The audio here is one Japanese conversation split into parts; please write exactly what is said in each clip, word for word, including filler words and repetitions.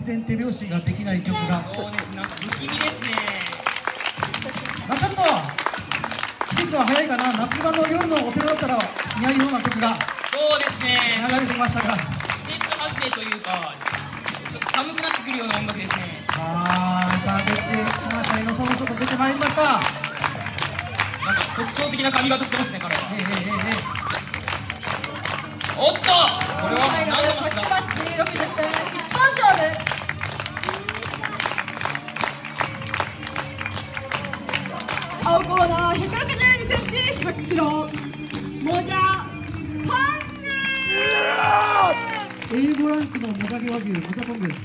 然手拍子ができない曲が。 そうです、なんか不気味ですね。 まあ、ちょっと季節は早いかな。夏場の夜のお寺だったら似合うような曲がそうですね。 流れてきましたが、 季節外れというか、ちょっと寒くなってくるような音楽ですね。 あーさあ出てきました。江野さんもちょっと出てまいりました。 なんか特徴的な髪型してますね、彼は。 ええええええ。 おっと、これは何度もですか。 じゅうろくですね。一本勝負。青コーナーひゃくろくじゅうにセンチ、ひゃくキロ。モジャコング。 エーごランクのモジャゲ和牛、モジャコング。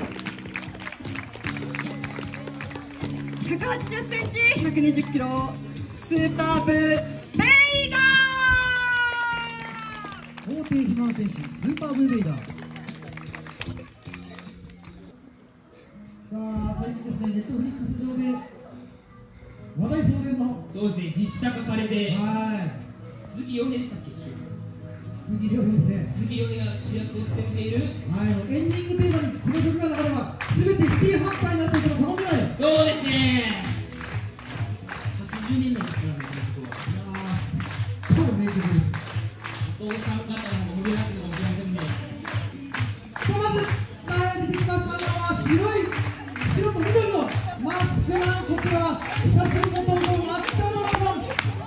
ひゃくはちじゅっセンチ、ひゃくにじゅっキロ。スーパーブベイダー。 法廷肥満戦士、スーパーブーベイダー。さあ、最近ですね、ネットフリックス上で話題騒然の、 そうですね、実写化されて、 はい、 鈴木亮平でしたっけ。 鈴木亮平ですね。 鈴木亮平が主役を務めている。 はい、エンディングテーマにこの曲が流れば、すべてシティハンターになっているのこのぐらい。 そうですね。はちじゅうねんだいですからね、この曲は。 超名曲です。 お父さん方も盛り上がってるかもしれませんね。 まず前に出てきましたのは白い白と緑のマスクマン、こちらは久しぶりの登場、抹茶ドラゴン。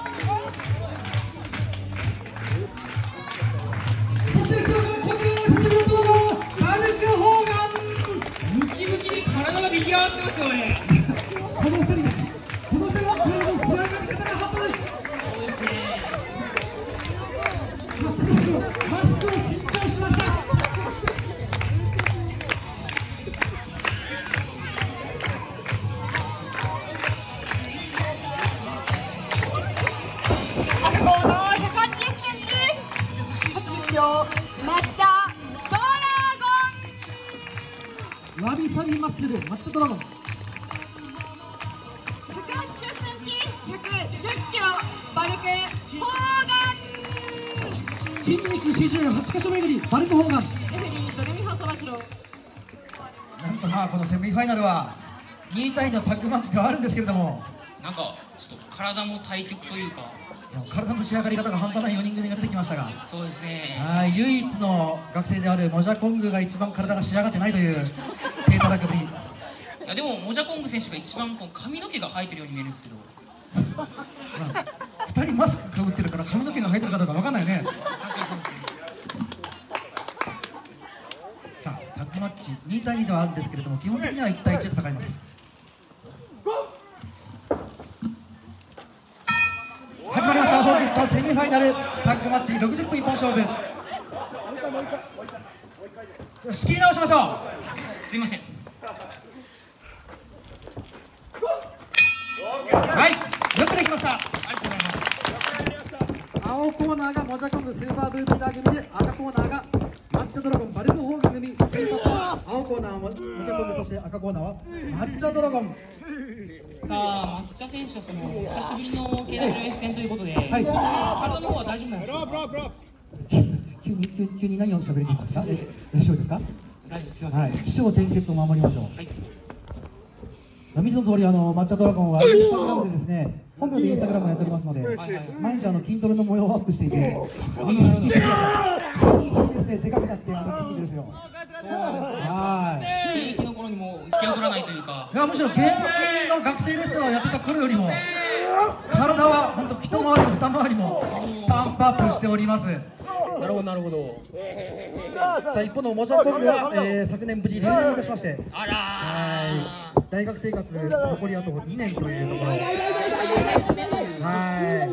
そして後ろからこちらも久しぶりの登場、マルク・ホーガン。 ムキムキで体が出来上がってますよね。 このふたりです。このふたりのプレーの仕上がり方が半端ない。 そうですね。 抹茶ドラゴン、マスクを新調しました。 赤コーナーひゃくはちじゅっセンチ、はちじゅっキロ。抹茶ドラゴン。 わびさびマッスル、抹茶ドラゴン。 ひゃくはちじゅっセンチ、ひゃくじゅっキロ。バルク・ホーガン。 筋肉四十八箇所巡り、バルク・ホーガン。 レフェリードレミファソラジロ。 なんとまあこのセミファイナルはにたいのタッグマッチではあるんですけれども、 なんかちょっと体も対極というか。 体の仕上がり方が半端ないよにん組が出てきましたが、 そうですね。 はい、唯一の学生であるモジャコングが一番体が仕上がってないという低たらくぶり。 いやでもモジャコング選手が一番こう髪の毛が生えてるように見えるんですけど。 まあ、ふたりマスクかぶってるから髪の毛が生えてるかどうか分かんないね。 確かにそうですね。 さあタッグマッチにたいにではあるんですけれども、基本的にはいちたいいちで戦います。始まりました。本日のセミファイナルタッグマッチろくじゅっぷん一本勝負。仕切り直しましょう。 すいません。 はい、よくできました。ありがとうございます。青コーナーがモジャコングスーパーブービーダー組で、赤コーナーが抹茶ドラゴンバルク・ホーガン組。先発は青コーナーはモジャコング、そして赤コーナーは抹茶ドラゴン。 さあ抹茶選手はその久しぶりの ケーダブリューエフ 戦ということで、 はい、 体の方は大丈夫なんですか。 急に急に急に何を喋りに行くんですか。大丈夫ですか。 大丈夫です。すいません。 はい、起承転結を守りましょう。 はい。 見ての通り、あの抹茶ドラゴンはインスタグラムでですね、本名でインスタグラムをやっておりますので、毎日あの筋トレの模様をアップしていて、あの見てください。いいですね、でかくなってあの筋肉ですよ。はい。 現役の頃にも引きを取らないというか。 いや、むしろ現役の学生レスラーをやってた頃よりも体は本当一回りも二回りもパンプアップしております。 なるほどなるほど。 さあ一方のモジャコングは、えー、昨年無事留年いたしまして、 あらはい、大学生活残りあとにねんというところ。はい。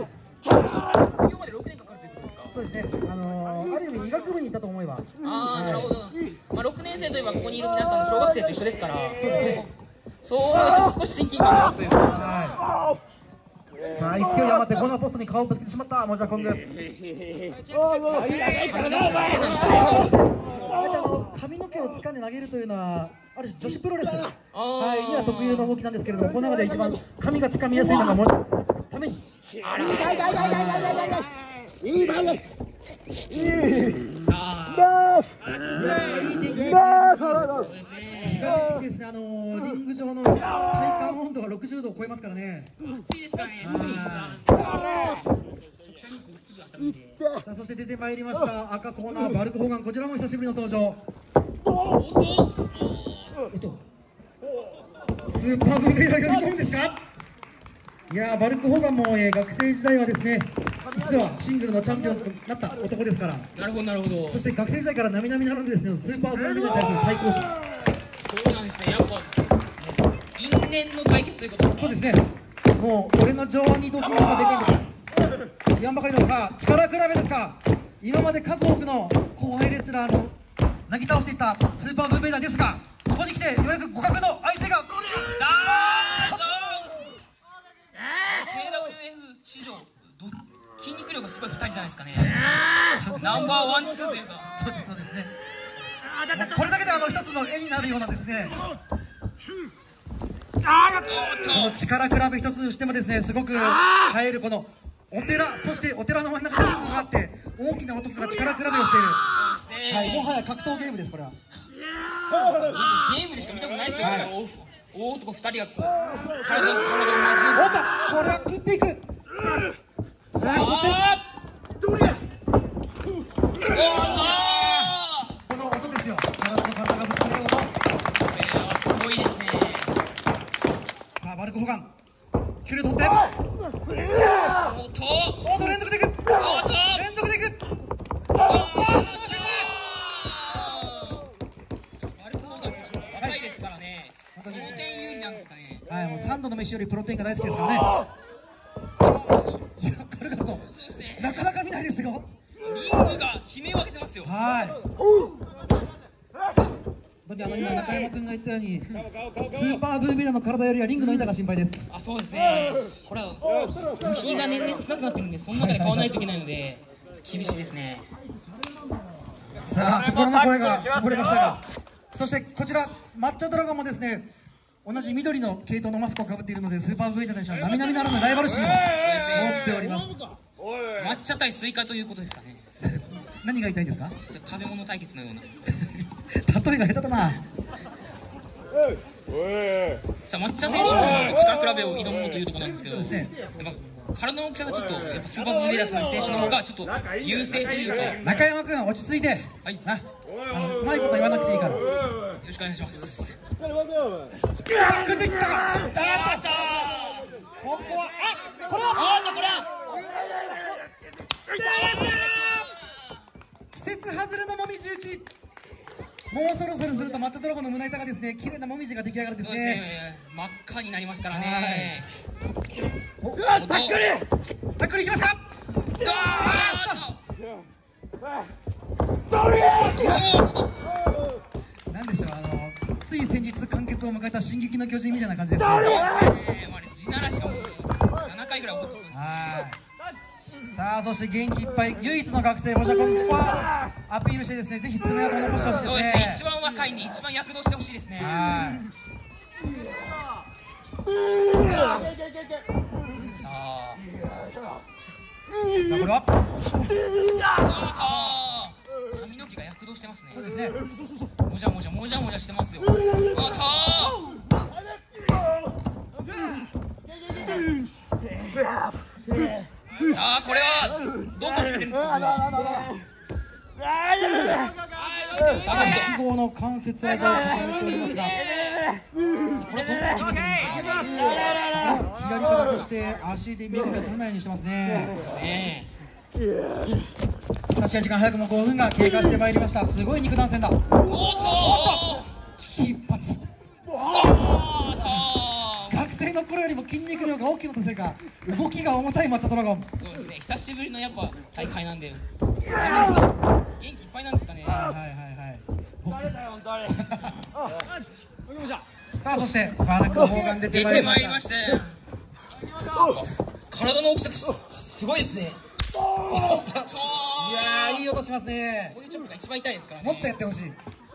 卒業までろくねんかかるということですか。 そうですね。あのー、ある意味医学部にいたと思えば。 ああ、なるほど。まあろくねん生といえばここにいる皆さんの小学生と一緒ですから。 そうですね。 そう思うと少し親近感があるというか。 はい。さあ勢い余ってコーナーポストに顔をぶつけてしまったモジャコング。髪の毛を掴んで投げるというのはある種女子プロレス、はい、には特有の動きなんですけれども、この中で一番髪が掴みやすいのがモジャために。 あら痛い痛い痛い痛い痛い痛い痛い。いい痛い。さあ。そうですね。 比較的ですね、あのー、リング上の体感温度がろくじゅうどを超えますからね。 暑いですからね。 さあ、そして出てまいりました赤コーナーバルク・ホーガン、こちらも久しぶりの登場。 おっとスーパーブーベイダー呼び込むんですか。いやー、バルク・ホーガンも、えー、学生時代はですね、一度はシングルのチャンピオンとなった男ですから。 なるほどなるほど。 そして学生時代から並々ならぬですね、スーパーブーベイダーに対する対抗し。 そうなんですね。やっぱ因縁の対決ということですか。 そうですね。もう俺の上腕二頭筋がでかいんだから言わんばかりの、さあ力比べですか。今まで数多くの後輩レスラーのなぎ倒していったスーパーブーベイダーですが、ここに来てようやく互角の相手が。 さあ、ケーダブリューエフ 史上ど筋肉量がすごいふたりじゃないですかね。ナンバーワンツーというか。 そうですそうですね。これだけであの一つの絵になるようなですね、この力比べ一つしてもですね、すごく映えるこのお寺、そしてお寺の真ん中にリングがあって大きな男が力比べをしている。はい、もはや格闘ゲームです。これはゲームでしか見たことないですよ。はい、大男ふたりがこう体の体をおっと、これは食っていく。さあ、そしてこの音ですよ。体と体がぶつかる音。 これはすごいですね。 さあ、バルク・ホーガン距離を取って、 おっとおっと連続でいく、 おっと連続でいく。 バルク・ホーガン選手若いですからね。その点有利なんですかね。 はい、もうさんどの飯よりプロテインが大好きですからね。いや、これだとなかなか見ないですよ。 リングが悲鳴を上げてますよ。 はい。本当にあの今中山君が言ったように、スーパーブーベイダーの体よりはリングの板が心配です。 あ、そうですね。これは部品が年々少なくなってるんで、その中で買わないといけないので厳しいですね。 さあ、心の声がこぼれましたが、そしてこちら抹茶ドラゴンもですね、同じ緑の系統のマスクをかぶっているので、スーパーブーベイダー選手は並々ならぬライバル心を持っております。 抹茶対スイカということですかね。 何が言いたいんですか。 食べ物対決のような。 例えが下手だな。 さあ、抹茶選手も力比べを挑むというところなんですけど、 そうですね、 やっぱ体の大きさがちょっとやっぱスーパーブーベイダー選手の方がちょっと優勢というか。 中山君落ち着いて、はい、なあのうまいこと言わなくていいから。よろしくお願いします。 組んでいった。あーっと、ここはあこれはあーっとこれは季節外れのもみじ打ち。もうそろそろすると抹茶ドラゴンの胸板がですね、綺麗なもみじが出来上がるんですね。 真っ赤になりますからね。 おタックルタックルいきますか。なんでしょう、あのつい先日完結を迎えた進撃の巨人みたいな感じですね。 地ならしがもうななかいぐらい起こってそうです。 さあ、そして元気いっぱい唯一の学生、保釈君はアピールしてですね、ぜひ爪痕を残してほしいですね。 そうですね、一番若いに一番躍動してほしいですね。はい。さあ、 さあこれは髪の毛が躍動してますね。 そうですね。 もじゃもじゃもじゃもじゃしてますよ。あったー。さあ、これはどこ決めてるんですか。 複合の関節技を掲げておりますが、 これどこ決めてるんですか。 左からそして足で右が取れないようにしてますね。 そうですね。 さあ、試合時間早くもごふんが経過してまいりました。すごい肉弾戦だ。おっと一発。学生の頃よりも筋肉量が大きいのとせいか動きが重たい抹茶ドラゴン。 そうですね、久しぶりのやっぱ大会なんで自分が元気いっぱいなんですかね。 はいはいはいはいさあ、そしてバルク・ホーガン出てまいりました。 体の大きさす、すごいですね。いやー、いい音しますね。 こういうチョップが一番痛いですからね。 もっとやってほしい。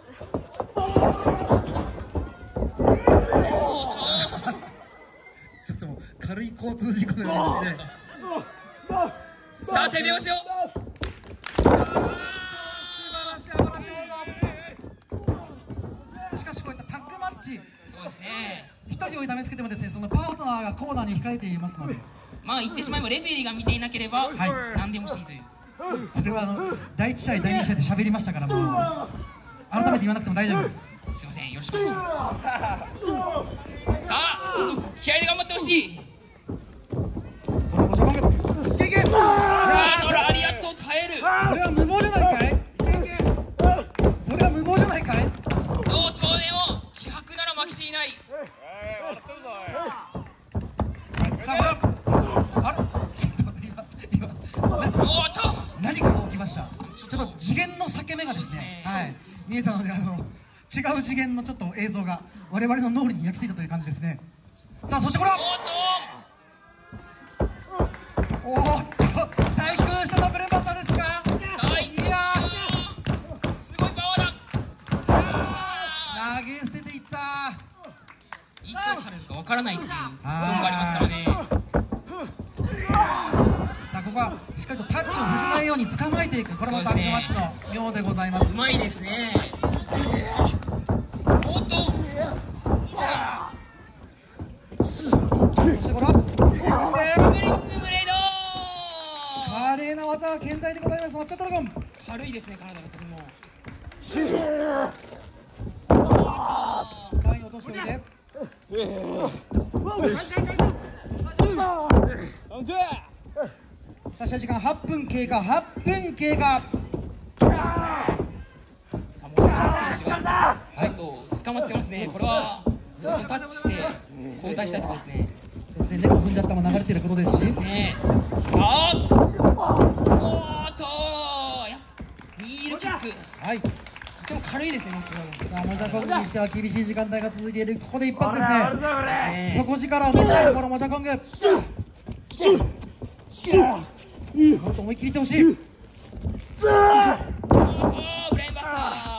ちょっともう軽い交通事故のようですね。 さあ、手拍子を。 しかしこういったタッグち。 そうですね。 一人を痛めつけてもですね、そのパートナーがコーナーに控えていますので、 まあ言ってしまえばレフェリーが見ていなければ、 はい、 何でもしていいという。 それはあのだいいち試合だいに試合で喋りましたから、もう改めて言わなくても大丈夫です。 すいません、よろしくお願いします。さあ気合で頑張ってほしい。 このモジャコング、 あのラリアットを耐える。 それは無謀じゃないかい。それは無謀じゃないかい。 同等でも気迫なら負けていない。 さあほら、あれちょっと今今おっと何かが起きました。ちょっと次元の裂け目がですね、はい見えたので、あの違う次元のちょっと映像が我々の脳裏に焼き付いたという感じですね。さあそしてこれはおーっと対空したのブレンバスターですか。 さあいやーすごいパワーだ。 投げ捨てていった。 いつ押されるかわからないっていう部分がありますからね。 さあここはしっかりとタッチをさせないように捕まえていく、これもタッグマッチの妙でございます。 うまいですね。おっとそしてこれはスプリングブレード。 華麗な技は健在でございます。マッチョドラゴン軽いですね、体がとても。 前に落としておいて、さあ試合時間はっぷん経過、はっぷん経過。 サモアの選手がちょっと捕まってますね。これは少しタッチして交代したいところですね。 そうですね、猫踏んじゃったも流れてることですし、 ねさあおーっとやヒールキックはい、 とても軽いですね。もちろんさあモジャコングにしては厳しい時間帯が続いている。ここで一発ですね。 ね底力を見せたいところモジャコング、もっと思い切りいってほしい。 おっとブレインバスタ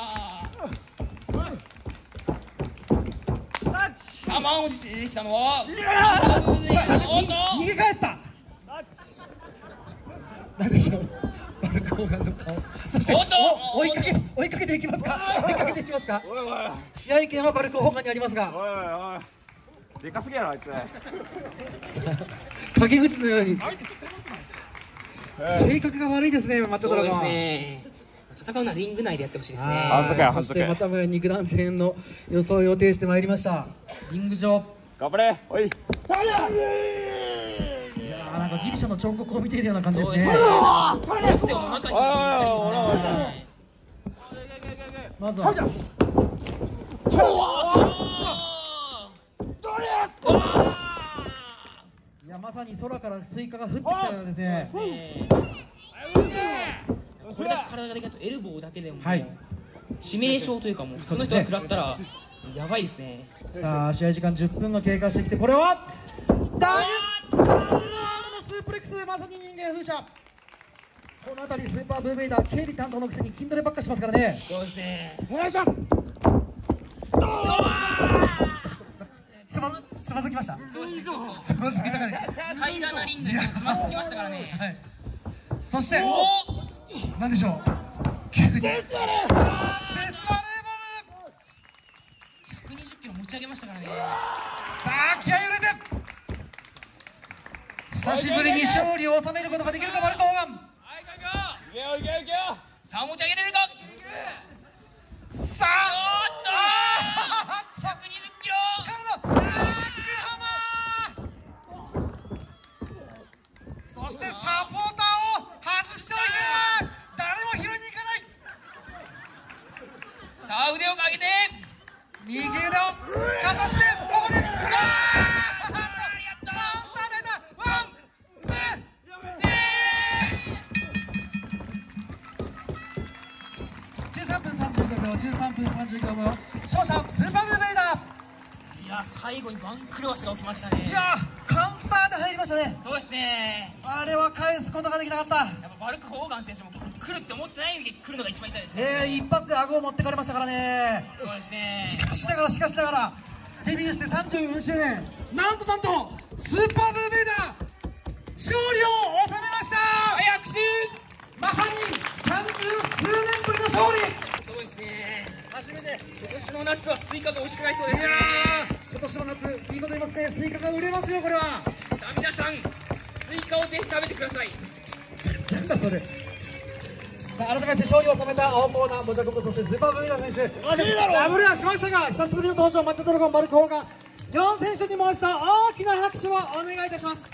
ー。さあ満を持して出てきたのはおっと逃げ帰った。なんでしょう、バルクホーガンの顔。そしておっとお追いかけ追いかけていきますか。追いかけていきますか。試合権はバルクホーガンにありますが、 おいおいおいでかすぎやろあいつ。 陰口のように性格が悪いですね、マッチョドラゴン。 そうですね。戦うのはリング内でやってほしいですね。 反則や反そし則やてまたもや肉弾戦の予想を予定してまいりました。リング上、 頑張れおい。 いやーなんかギリシャの彫刻を見ているような感じですね。 そうですね。どうしても中にまずはいやまさに空からスイカが降ってきたようですね。 これだけ体がでかいとエルボーだけでもはい致命傷というかもう普通の人が食らったらやばいですね。 さあ試合時間じゅっぷんが経過してきて、これはダブルダブルアームのスープレックス、まさに人間風車。この辺りスーパーブーベイダー、経理担当のくせに筋トレばっかしますからね。 そうですね。 お願いします。 つまつまずきました。 そうですね。ちょっとつまずきたかね。 平らなリングでつまずきましたからね。 はい。そしておなんでしょう。急にデスバレーボム。 ひゃくにじゅっキロ持ち上げましたからね。 さあ気合い入れて、久しぶりに勝利を収めることができるかバルクホーガン。 いけよいけよいけよ。 さあ持ち上げれるか。 さあおっとひゃくにじゅっキロからのバックハマー。そしてサポーターを外しておいて誰も拾いに行かない。 さあ腕を上げて右腕をかざしてここでガーッやったー。ワンツーじゅうさんぷんさんじゅうごびょう、じゅうさんぷんさんじゅうごびょう、勝者スーパーブーベイダー。 いや最後に番狂わせが起きましたね。 いやーカウンターで入りましたね。 そうですね。 あれは返すことができなかった。 やっぱバルクホーガン選手も来るって思ってない意味で来るのが一番痛いですね。 えー、一発で顎を持ってかれましたからね。 そうですね。 しかしながらしかしながらデビューしてさんじゅうよんしゅうねん、なんとなんとスーパーブーベイダー勝利を収めました。 早くしまさにさんじゅうすうねんぶりの勝利。 そうですね。 今年の夏はスイカが美味しくなりそうですね。 今年の夏いいこと言いますね。スイカが売れますよこれは。 さあ皆さんスイカをぜひ食べてください。 なんだそれ。さあ改めまして勝利を収めた青コーナーモジャコブ、そしてスーパーブミダ選手ダブルはしましたが、久しぶりの登場抹茶ドラゴンマルコーがよん選手にもう一度大きな拍手をお願いいたします。